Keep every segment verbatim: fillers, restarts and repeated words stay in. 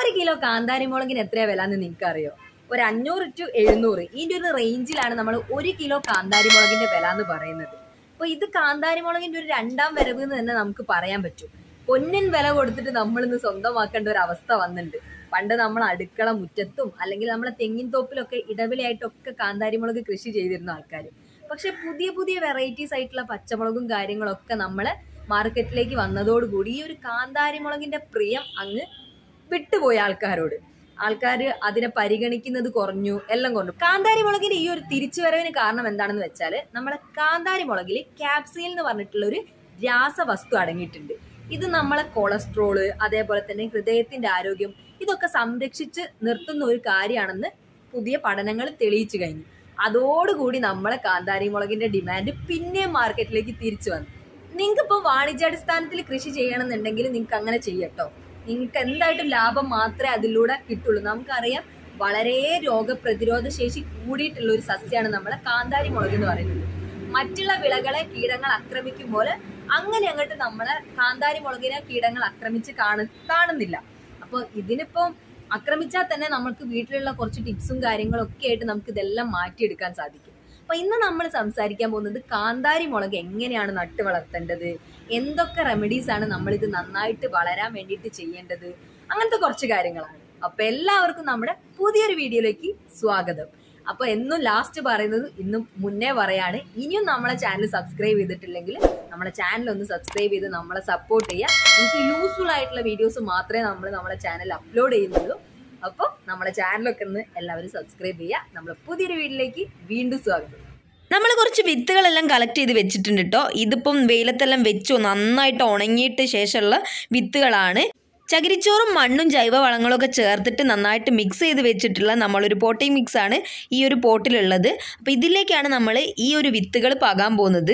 ഒരു കിലോ കാന്താരി മുളകിന് എത്രയാ വില എന്ന് നിങ്ങൾക്കറിയോ? ഒരു അഞ്ഞൂറ് ടു എഴുന്നൂറ് ഇതിന്റെ ഒരു റേഞ്ചിലാണ് നമ്മൾ ഒരു കിലോ കാന്താരി മുളകിന്റെ വില എന്ന് പറയുന്നത്. അപ്പൊ ഇത് കാന്താരി മുളകിന്റെ ഒരു രണ്ടാം വരവ് എന്ന് തന്നെ നമുക്ക് പറയാൻ പറ്റും. പൊന്നിൻ വില കൊടുത്തിട്ട് നമ്മൾ ഇന്ന് സ്വന്തമാക്കേണ്ട ഒരു അവസ്ഥ വന്നിട്ടുണ്ട്. പണ്ട് നമ്മൾ അടുക്കള മുറ്റത്തും അല്ലെങ്കിൽ നമ്മളെ തെങ്ങിൻ തോപ്പിലൊക്കെ ഇടവിലയായിട്ടൊക്കെ കാന്താരി മുളക് കൃഷി ചെയ്തിരുന്ന ആൾക്കാർ. പക്ഷെ പുതിയ പുതിയ വെറൈറ്റീസ് ആയിട്ടുള്ള പച്ചമുളകും കാര്യങ്ങളൊക്കെ നമ്മളെ മാർക്കറ്റിലേക്ക് വന്നതോടുകൂടി ഈ ഒരു കാന്താരി മുളകിന്റെ പ്രിയം അങ്ങ് വിട്ടുപോയ ആൾക്കാരോട്. ആൾക്കാർ അതിനെ പരിഗണിക്കുന്നത് കുറഞ്ഞു, എല്ലാം കുറഞ്ഞു. കാന്താരി മുളകിന്റെ ഈ ഒരു തിരിച്ചുവരവിന് കാരണം എന്താണെന്ന് വെച്ചാൽ നമ്മളെ കാന്താരി മുളകിൽ ക്യാപ്സൈൻ എന്ന് പറഞ്ഞിട്ടുള്ള ഒരു രാസവസ്തു അടങ്ങിയിട്ടുണ്ട്. ഇത് നമ്മളെ കൊളസ്ട്രോള്, അതേപോലെ തന്നെ ഹൃദയത്തിന്റെ ആരോഗ്യം, ഇതൊക്കെ സംരക്ഷിച്ച് നിർത്തുന്ന ഒരു കാര്യമാണെന്ന് പുതിയ പഠനങ്ങൾ തെളിയിച്ചു കഴിഞ്ഞു. അതോടുകൂടി നമ്മളെ കാന്താരി മുളകിന്റെ ഡിമാൻഡ് പിന്നെയും മാർക്കറ്റിലേക്ക് തിരിച്ചു വന്നു. നിങ്ങൾക്ക് ഇപ്പോൾ വാണിജ്യാടിസ്ഥാനത്തിൽ കൃഷി ചെയ്യണമെന്നുണ്ടെങ്കിൽ നിങ്ങൾക്ക് അങ്ങനെ ചെയ്യട്ടോ. നിങ്ങൾക്ക് എന്തായിട്ടും ലാഭം മാത്രമേ അതിലൂടെ കിട്ടുള്ളൂ. നമുക്കറിയാം വളരെ രോഗപ്രതിരോധ ശേഷി കൂടിയിട്ടുള്ള ഒരു സസ്യമാണ് നമ്മളെ കാന്താരി മുളക് എന്ന് പറയുന്നത്. മറ്റുള്ള വിളകളെ കീടങ്ങൾ ആക്രമിക്കുമ്പോൾ അങ്ങനെ അങ്ങോട്ട് നമ്മളെ കാന്താരി മുളകിനെ കീടങ്ങൾ ആക്രമിച്ച് കാണു കാണുന്നില്ല അപ്പോൾ ഇതിനിപ്പം ആക്രമിച്ചാൽ തന്നെ നമുക്ക് വീട്ടിലുള്ള കുറച്ച് ടിപ്സും കാര്യങ്ങളൊക്കെ ആയിട്ട് നമുക്ക് ഇതെല്ലാം മാറ്റിയെടുക്കാൻ സാധിക്കും. അപ്പൊ ഇന്ന് നമ്മൾ സംസാരിക്കാൻ പോകുന്നത് കാന്താരി മുളക് എങ്ങനെയാണ് നട്ടു വളർത്തേണ്ടത്, എന്തൊക്കെ റെമഡീസ് ആണ് നമ്മൾ ഇത് നന്നായിട്ട് വളരാൻ വേണ്ടിയിട്ട് ചെയ്യേണ്ടത്, അങ്ങനത്തെ കുറച്ച് കാര്യങ്ങളാണ്. അപ്പൊ എല്ലാവർക്കും നമ്മുടെ പുതിയൊരു വീഡിയോയിലേക്ക് സ്വാഗതം. അപ്പൊ എന്നും ലാസ്റ്റ് പറയുന്നത് ഇന്നും മുന്നേ പറയാണ്, ഇനിയും നമ്മളെ ചാനൽ സബ്സ്ക്രൈബ് ചെയ്തിട്ടില്ലെങ്കിൽ നമ്മളെ ചാനൽ ഒന്ന് സബ്സ്ക്രൈബ് ചെയ്ത് നമ്മളെ സപ്പോർട്ട് ചെയ്യുക. നിങ്ങൾക്ക് യൂസ്ഫുൾ ആയിട്ടുള്ള വീഡിയോസ് മാത്രമേ നമ്മൾ നമ്മളെ ചാനൽ അപ്ലോഡ് ചെയ്യുന്നുള്ളൂ. അപ്പോൾ നമ്മളെ ചാനലൊക്കെ ഒന്ന് എല്ലാവരും സബ്സ്ക്രൈബ് ചെയ്യുക. നമ്മളെ പുതിയൊരു വീഡിയോയിലേക്ക് വീണ്ടും സ്വാഗതം. നമ്മൾ കുറച്ച് വിത്തുകളെല്ലാം കളക്ട് ചെയ്ത് വെച്ചിട്ടുണ്ട് കേട്ടോ. ഇതിപ്പം വെയിലത്തെല്ലാം വെച്ചു നന്നായിട്ട് ഉണങ്ങിയിട്ട് ശേഷമുള്ള വിത്തുകളാണ്. ചകിരിച്ചോറും മണ്ണും ജൈവവളങ്ങളൊക്കെ ചേർത്തിട്ട് നന്നായിട്ട് മിക്സ് ചെയ്ത് വെച്ചിട്ടുള്ള നമ്മളൊരു പോട്ടിംഗ് മിക്സാണ് ഈ ഒരു പോട്ടിലുള്ളത്. അപ്പോൾ ഇതിലേക്കാണ് നമ്മൾ ഈ ഒരു വിത്തുകൾ പാകാൻ പോകുന്നത്.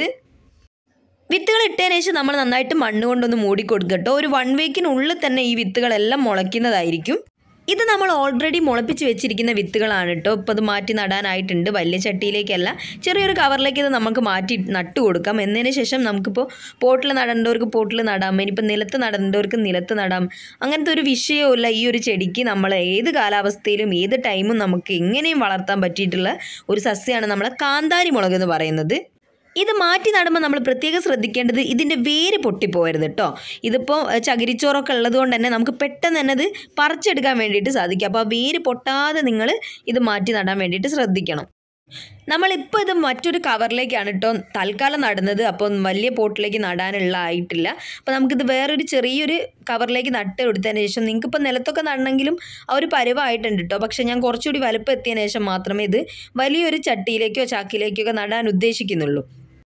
വിത്തുകൾ ഇട്ടതിന് ശേഷം നമ്മൾ നന്നായിട്ട് മണ്ണ് കൊണ്ടൊന്ന് മൂടിക്കൊടുക്കുക കേട്ടോ. ഒരു വൺ വീക്കിനുള്ളിൽ തന്നെ ഈ വിത്തുകളെല്ലാം മുളയ്ക്കുന്നതായിരിക്കും. ഇത് നമ്മൾ ഓൾറെഡി മുളപ്പിച്ച് വെച്ചിരിക്കുന്ന വിത്തുകളാണ് കേട്ടോ. ഇപ്പോൾ ഇത് മാറ്റി നടാനായിട്ടുണ്ട്. വലിയ ചട്ടിയിലേക്കല്ല, ചെറിയൊരു കവറിലേക്ക് ഇത് നമുക്ക് മാറ്റി നട്ടു കൊടുക്കാം. എന്നതിന് ശേഷം നമുക്കിപ്പോൾ പോട്ടിൽ നടേണ്ടവർക്ക് പോട്ടിൽ നടാം, ഇനിയിപ്പോൾ നിലത്ത് നടേണ്ടവർക്ക് നിലത്ത് നടാം. അങ്ങനത്തെ ഒരു വിഷയവുമില്ല. ഈ ഒരു ചെടിക്ക് നമ്മൾ ഏത് കാലാവസ്ഥയിലും ഏത് ടൈമും നമുക്ക് എങ്ങനെയും വളർത്താൻ പറ്റിയിട്ടുള്ള ഒരു സസ്യമാണ് നമ്മളെ കാന്താരി മുളക് എന്ന് പറയുന്നത്. ഇത് മാറ്റി നടുമ്പോൾ നമ്മൾ പ്രത്യേകം ശ്രദ്ധിക്കേണ്ടത് ഇതിൻ്റെ വേര് പൊട്ടിപ്പോകരുത് കേട്ടോ. ഇതിപ്പോൾ ചകിരിച്ചോറൊക്കെ ഉള്ളത് കൊണ്ട് തന്നെ നമുക്ക് പെട്ടെന്ന് തന്നെ അത് പറിച്ചെടുക്കാൻ വേണ്ടിയിട്ട് സാധിക്കും. അപ്പോൾ ആ വേര് പൊട്ടാതെ നിങ്ങൾ ഇത് മാറ്റി നടാൻ വേണ്ടിയിട്ട് ശ്രദ്ധിക്കണം. നമ്മളിപ്പോൾ ഇത് മറ്റൊരു കവറിലേക്കാണ് കേട്ടോ തൽക്കാലം നടുന്നത്. അപ്പോൾ വലിയ പോട്ടിലേക്ക് നടാനുള്ള ആയിട്ടില്ല. അപ്പോൾ നമുക്കിത് വേറൊരു ചെറിയൊരു കവറിലേക്ക് നട്ട് കൊടുത്തതിന് ശേഷം നിങ്ങൾക്കിപ്പോൾ നിലത്തൊക്കെ നടണമെങ്കിലും ആ ഒരു പരുവായിട്ടുണ്ട് കേട്ടോ. പക്ഷേ ഞാൻ കുറച്ചുകൂടി വലുപ്പം എത്തിയതിന് ശേഷം മാത്രമേ ഇത് വലിയൊരു ചട്ടിയിലേക്കോ ചാക്കിലേക്കോ ഒക്കെ നടാൻ ഉദ്ദേശിക്കുന്നുള്ളൂ.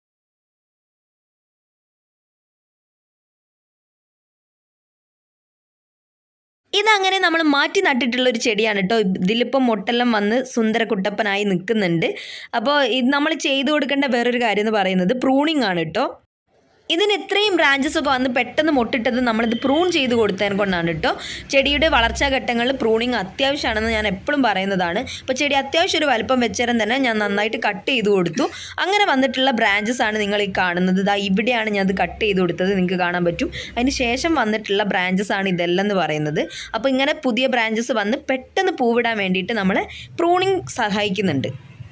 ഇതങ്ങനെ നമ്മൾ മാറ്റി നട്ടിട്ടുള്ള ഒരു ചെടിയാണ് കേട്ടോ. ഇതിലിപ്പം മൊട്ടെല്ലാം വന്ന് സുന്ദര കുട്ടപ്പനായി നിൽക്കുന്നുണ്ട്. അപ്പോൾ ഇത് നമ്മൾ ചെയ്തു കൊടുക്കേണ്ട വേറൊരു കാര്യം എന്ന് പറയുന്നത് പ്രൂണിങ് ആണ് കേട്ടോ. ഇതിന് ഇത്രയും ബ്രാഞ്ചസ് ഒക്കെ വന്ന് പെട്ടെന്ന് മൊട്ടിട്ടത് നമ്മളിത് പ്രൂൺ ചെയ്ത് കൊടുത്തതിനെ കൊണ്ടാണ് കേട്ടോ. ചെടിയുടെ വളർച്ചാ ഘട്ടങ്ങളിൽ പ്രൂണിങ് അത്യാവശ്യമാണെന്ന് ഞാൻ എപ്പോഴും പറയുന്നതാണ്. അപ്പോൾ ചെടി അത്യാവശ്യം ഒരു വലുപ്പം വെച്ചേരം തന്നെ ഞാൻ നന്നായിട്ട് കട്ട് ചെയ്ത് കൊടുത്തു. അങ്ങനെ വന്നിട്ടുള്ള ബ്രാഞ്ചസ് ആണ് നിങ്ങൾ ഈ കാണുന്നത്. ഇതാ ഇവിടെയാണ് ഞാൻ അത് കട്ട് ചെയ്ത് കൊടുത്തത്, നിങ്ങൾക്ക് കാണാൻ പറ്റും. അതിന് ശേഷം വന്നിട്ടുള്ള ബ്രാഞ്ചസ് ആണ് ഇതെല്ലാം എന്ന് പറയുന്നത്. അപ്പോൾ ഇങ്ങനെ പുതിയ ബ്രാഞ്ചസ് വന്ന് പെട്ടെന്ന് പൂവിടാൻ വേണ്ടിയിട്ട് നമ്മളെ പ്രൂണിങ് സഹായിക്കുന്നുണ്ട്.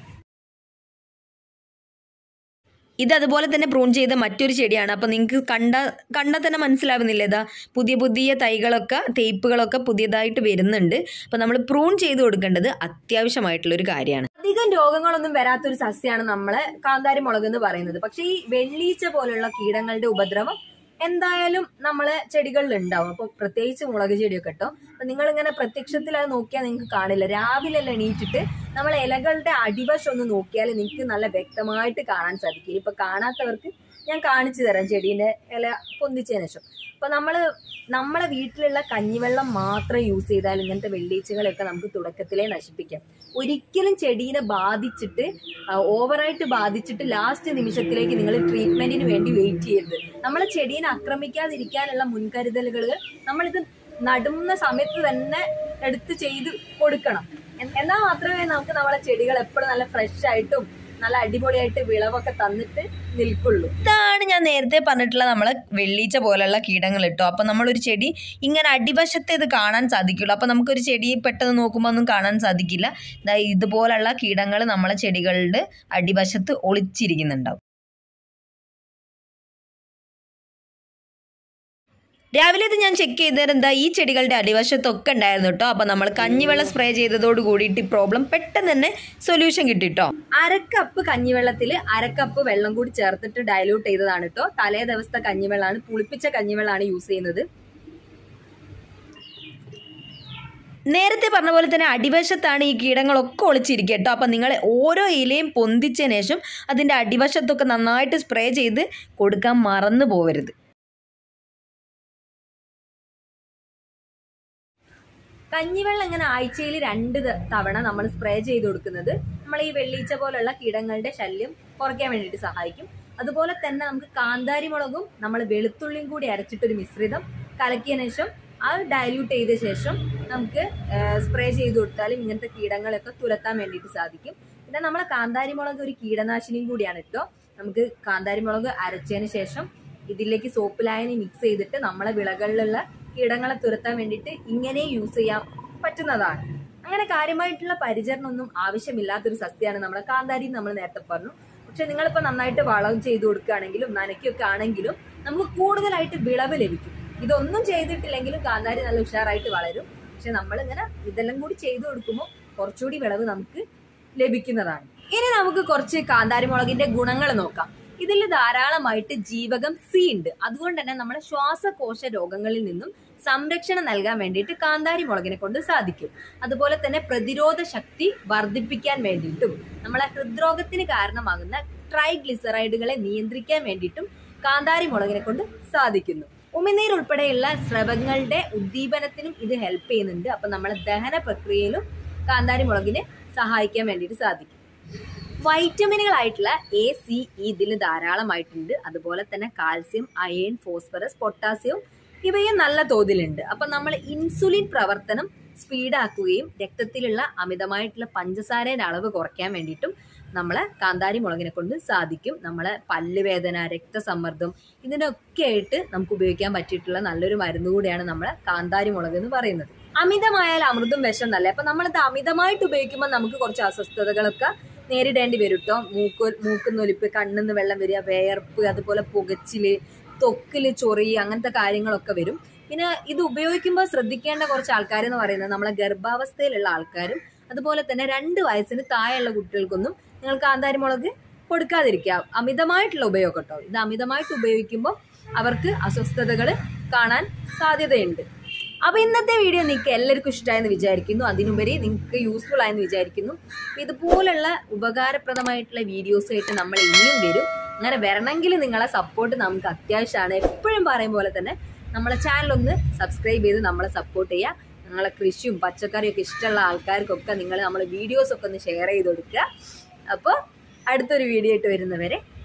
ഇത് അതുപോലെ തന്നെ പ്രൂൺ ചെയ്ത മറ്റൊരു ചെടിയാണ്. അപ്പോൾ നിങ്ങൾക്ക് കണ്ട കണ്ടാൽ തന്നെ മനസ്സിലാവുന്നില്ല, ഇതാ പുതിയ പുതിയ തൈകളൊക്കെ തേപ്പുകളൊക്കെ പുതിയതായിട്ട് വരുന്നുണ്ട്. അപ്പോൾ നമ്മൾ പ്രൂൺ ചെയ്ത് കൊടുക്കേണ്ടത് അത്യാവശ്യമായിട്ടുള്ളൊരു കാര്യമാണ്. അധികം രോഗങ്ങളൊന്നും വരാത്തൊരു സസ്യമാണ് നമ്മളെ കാന്താരി മുളക് എന്ന് പറയുന്നത്. പക്ഷെ ഈ വെള്ളീച്ച പോലുള്ള കീടങ്ങളുടെ ഉപദ്രവം എന്തായാലും നമ്മളെ ചെടികളിൽ ഉണ്ടാവും. അപ്പൊ പ്രത്യേകിച്ച് മുളക് ചെടിയൊക്കെ കേട്ടോ. അപ്പൊ നിങ്ങൾ ഇങ്ങനെ പ്രത്യക്ഷത്തിൽ അത് നോക്കിയാൽ നിങ്ങൾക്ക് കാണില്ല. രാവിലെ എണീറ്റിട്ട് നമ്മളെ ഇലകളുടെ അടിവശം ഒന്ന് നോക്കിയാൽ നിങ്ങൾക്ക് നല്ല വ്യക്തമായിട്ട് കാണാൻ സാധിക്കും. ഇപ്പൊ കാണാത്തവർക്ക് ഞാൻ കാണിച്ചു തരാം ചെടീന്റെ ഇല പൊന്തിച്ചതിന് ശേഷം. അപ്പൊ നമ്മള് നമ്മളെ വീട്ടിലുള്ള കഞ്ഞിവെള്ളം മാത്രം യൂസ് ചെയ്താൽ ഇങ്ങനത്തെ വെള്ളീച്ചകളൊക്കെ നമുക്ക് തുടക്കത്തിലേ നശിപ്പിക്കാം. ഒരിക്കലും ചെടീനെ ബാധിച്ചിട്ട് ഓവറായിട്ട് ബാധിച്ചിട്ട് ലാസ്റ്റ് നിമിഷത്തിലേക്ക് നിങ്ങൾ ട്രീറ്റ്മെന്റിന് വേണ്ടി വെയിറ്റ് ചെയ്യരുത്. നമ്മളെ ചെടീനെ ആക്രമിക്കാതിരിക്കാനുള്ള മുൻകരുതലുകൾ നമ്മളിത് നടുന്ന സമയത്ത് തന്നെ എടുത്ത് ചെയ്ത് കൊടുക്കണം. എന്നാൽ മാത്രമേ നമുക്ക് നമ്മളെ ചെടികൾ എപ്പോഴും നല്ല ഫ്രഷ് ആയിട്ടും നല്ല അടിപൊളിയായിട്ട് വിളവൊക്കെ തന്നിട്ട് നിൽക്കുള്ളൂ. ഇതാണ് ഞാൻ നേരത്തെ പറഞ്ഞിട്ടുള്ള നമ്മളെ വെള്ളീച്ച പോലുള്ള കീടങ്ങൾ കേട്ടോ. അപ്പം നമ്മളൊരു ചെടി ഇങ്ങനെ അടിവശത്തെ ഇത് കാണാൻ സാധിക്കുള്ളൂ. അപ്പം നമുക്കൊരു ചെടി പെട്ടെന്ന് നോക്കുമ്പോൾ ഒന്നും കാണാൻ സാധിക്കില്ല. ഇതുപോലുള്ള കീടങ്ങൾ നമ്മളെ ചെടികളുടെ അടിവശത്ത് ഒളിച്ചിരിക്കുന്നുണ്ടാവും. രാവിലെ ഇത് ഞാൻ ചെക്ക് ചെയ്തത് എന്താ ഈ ചെടികളുടെ അടിവശത്തൊക്കെ ഉണ്ടായിരുന്നു കേട്ടോ. അപ്പം നമ്മൾ കഞ്ഞിവെള്ളം സ്പ്രേ ചെയ്തതോട് കൂടിയിട്ട് ഈ പ്രോബ്ലം പെട്ടെന്ന് തന്നെ സൊല്യൂഷൻ കിട്ടി കേട്ടോ. അരക്കപ്പ് കഞ്ഞിവെള്ളത്തിൽ അരക്കപ്പ് വെള്ളം കൂടി ചേർത്തിട്ട് ഡയലൂട്ട് ചെയ്തതാണ് കേട്ടോ. തലേ ദിവസത്തെ കഞ്ഞിവെള്ളമാണ്, പുളിപ്പിച്ച കഞ്ഞിവെള്ളമാണ് യൂസ് ചെയ്യുന്നത്. നേരത്തെ പറഞ്ഞ പോലെ തന്നെ അടിവശത്താണ് ഈ കീടങ്ങളൊക്കെ ഒളിച്ചിരിക്കുക കേട്ടോ. അപ്പം നിങ്ങൾ ഓരോ ഇലയും പൊന്തിച്ചതിന് ശേഷം അതിൻ്റെ അടിവശത്തൊക്കെ നന്നായിട്ട് സ്പ്രേ ചെയ്ത് കൊടുക്കാൻ മറന്നു പോകരുത്. കഞ്ഞിവെള്ളം ഇങ്ങനെ ആഴ്ചയിൽ രണ്ട് തവണ നമ്മൾ സ്പ്രേ ചെയ്ത് കൊടുക്കുന്നത് നമ്മൾ ഈ വെള്ളീച്ച പോലുള്ള കീടങ്ങളുടെ ശല്യം കുറയ്ക്കാൻ വേണ്ടിയിട്ട് സഹായിക്കും. അതുപോലെ തന്നെ നമുക്ക് കാന്താരി മുളകും നമ്മൾ വെളുത്തുള്ളിയും കൂടി അരച്ചിട്ടൊരു മിശ്രിതം കലക്കിയതിനു ശേഷം അത് ഡയല്യൂട്ട് ചെയ്ത ശേഷം നമുക്ക് സ്പ്രേ ചെയ്ത് കൊടുത്താലും ഇങ്ങനത്തെ കീടങ്ങളൊക്കെ തുരത്താൻ വേണ്ടിയിട്ട് സാധിക്കും. പിന്നെ നമ്മളെ കാന്താരി മുളക് ഒരു കീടനാശിനിയും കൂടിയാണ് കേട്ടോ. നമുക്ക് കാന്താരി മുളക് അരച്ചതിന് ശേഷം ഇതിലേക്ക് സോപ്പ് ലായനി മിക്സ് ചെയ്തിട്ട് നമ്മളെ വിളകളിലുള്ള കീടങ്ങളെ തുരത്താൻ വേണ്ടിയിട്ട് ഇങ്ങനെ യൂസ് ചെയ്യാൻ പറ്റുന്നതാണ്. അങ്ങനെ കാര്യമായിട്ടുള്ള പരിചരണമൊന്നും ആവശ്യമില്ലാത്തൊരു സസ്യമാണ് നമ്മളെ കാന്താരി. നമ്മൾ നേരത്തെ പറഞ്ഞു. പക്ഷെ നിങ്ങളിപ്പോൾ നന്നായിട്ട് വളം ചെയ്ത് കൊടുക്കുകയാണെങ്കിലും നനയ്ക്കൊക്കെ ആണെങ്കിലും നമുക്ക് കൂടുതലായിട്ട് വിളവ് ലഭിക്കും. ഇതൊന്നും ചെയ്തിട്ടില്ലെങ്കിലും കാന്താരി നല്ല ഉഷാറായിട്ട് വളരും. പക്ഷെ നമ്മളിങ്ങനെ ഇതെല്ലാം കൂടി ചെയ്തു കൊടുക്കുമ്പോൾ കുറച്ചുകൂടി വിളവ് നമുക്ക് ലഭിക്കുന്നതാണ്. ഇനി നമുക്ക് കുറച്ച് കാന്താരി മുളകിന്റെ ഗുണങ്ങൾ നോക്കാം. ഇതിൽ ധാരാളമായിട്ട് ജീവകം സി ഉണ്ട്. അതുകൊണ്ട് തന്നെ നമ്മുടെ ശ്വാസകോശ രോഗങ്ങളിൽ നിന്നും സംരക്ഷണം നൽകാൻ വേണ്ടിയിട്ട് കാന്താരി മുളകിനെ കൊണ്ട് സാധിക്കും. അതുപോലെ തന്നെ പ്രതിരോധ ശക്തി വർദ്ധിപ്പിക്കാൻ വേണ്ടിയിട്ടും നമ്മളെ ഹൃദ്രോഗത്തിന് കാരണമാകുന്ന ട്രൈഗ്ലിസറൈഡുകളെ നിയന്ത്രിക്കാൻ വേണ്ടിയിട്ടും കാന്താരി മുളകിനെ കൊണ്ട് സാധിക്കുന്നു. ഉമിനീർ ഉൾപ്പെടെയുള്ള സ്രവങ്ങളുടെ ഉദ്ദീപനത്തിനും ഇത് ഹെൽപ്പ് ചെയ്യുന്നുണ്ട്. അപ്പൊ നമ്മളെ ദഹന പ്രക്രിയയിലും കാന്താരി മുളകിനെ സഹായിക്കാൻ വേണ്ടിയിട്ട് സാധിക്കും. വൈറ്റമിനുകളായിട്ടുള്ള എ, സി, ഇ ഇതിൽ ധാരാളമായിട്ടുണ്ട്. അതുപോലെ തന്നെ കാൽസ്യം, അയൺ, ഫോസ്ഫറസ്, പൊട്ടാസ്യം ഇവയും നല്ല തോതിലുണ്ട്. അപ്പൊ നമ്മൾ ഇൻസുലിൻ പ്രവർത്തനം സ്പീഡാക്കുകയും രക്തത്തിലുള്ള അമിതമായിട്ടുള്ള പഞ്ചസാരയുടെ അളവ് കുറയ്ക്കാൻ വേണ്ടിയിട്ടും നമ്മളെ കാന്താരി മുളകിനെ കൊണ്ട് സാധിക്കും. നമ്മളെ പല്ലുവേദന, രക്തസമ്മർദ്ദം ഇതിനൊക്കെ ആയിട്ട് നമുക്ക് ഉപയോഗിക്കാൻ പറ്റിയിട്ടുള്ള നല്ലൊരു മരുന്ന് കൂടിയാണ് നമ്മളെ കാന്താരി മുളക് എന്ന് പറയുന്നത്. അമിതമായാൽ അമൃതും വിഷം നല്ല. അപ്പൊ നമ്മളിത് അമിതമായിട്ട് ഉപയോഗിക്കുമ്പോൾ നമുക്ക് കുറച്ച് അസ്വസ്ഥതകളൊക്കെ നേരിടേണ്ടി വരും കേട്ടോ. മൂക്ക് മൂക്കുന്നൊലിപ്പ്, കണ്ണിന്ന് വെള്ളം വരിക, വേർപ്പ്, അതുപോലെ പുകച്ചില്, ത്വക്കില് ചൊറി, അങ്ങനത്തെ കാര്യങ്ങളൊക്കെ വരും. പിന്നെ ഇത് ഉപയോഗിക്കുമ്പോൾ ശ്രദ്ധിക്കേണ്ട കുറച്ച് ആൾക്കാർ എന്ന് പറയുന്നത് നമ്മളെ ഗർഭാവസ്ഥയിലുള്ള ആൾക്കാരും അതുപോലെ തന്നെ രണ്ട് വയസ്സിന് താഴെയുള്ള കുട്ടികൾക്കൊന്നും നിങ്ങൾ കാന്താരി മുളക് കൊടുക്കാതിരിക്കുക. അമിതമായിട്ടുള്ള ഉപയോഗം കേട്ടോ. ഇത് അമിതമായിട്ട് ഉപയോഗിക്കുമ്പോൾ അവർക്ക് അസ്വസ്ഥതകൾ കാണാൻ സാധ്യതയുണ്ട്. അപ്പൊ ഇന്നത്തെ വീഡിയോ നിങ്ങൾക്ക് എല്ലാവർക്കും ഇഷ്ടമായെന്ന് വിചാരിക്കുന്നു. അതിനുപരി നിങ്ങൾക്ക് യൂസ്ഫുൾ ആയെന്ന് വിചാരിക്കുന്നു. അപ്പൊ ഇതുപോലുള്ള ഉപകാരപ്രദമായിട്ടുള്ള വീഡിയോസ് ആയിട്ട് നമ്മൾ ഇനിയും വരും. അങ്ങനെ വരണമെങ്കിൽ നിങ്ങളെ സപ്പോർട്ട് നമുക്ക് അത്യാവശ്യമാണ്. എപ്പോഴും പറയും പോലെ തന്നെ നമ്മളെ ചാനൽ ഒന്ന് സബ്സ്ക്രൈബ് ചെയ്ത് നമ്മളെ സപ്പോർട്ട് ചെയ്യുക. നമ്മളെ കൃഷിയും പച്ചക്കറിയും ഒക്കെ ഇഷ്ടമുള്ള ആൾക്കാർക്കൊക്കെ നിങ്ങൾ നമ്മളെ വീഡിയോസ് ഒക്കെ ഒന്ന് ഷെയർ ചെയ്ത് കൊടുക്കുക. അപ്പോൾ അടുത്തൊരു വീഡിയോ ആയിട്ട് വരുന്നവരെ